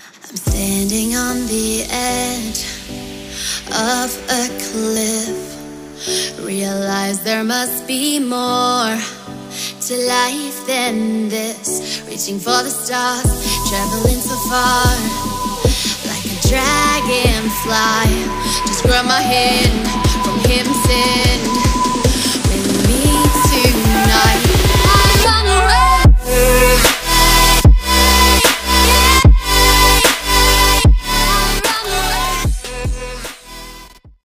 I'm standing on the edge of a cliff. Realize there must be more to life than this. Reaching for the stars, traveling so far, like a dragonfly. Just grab my head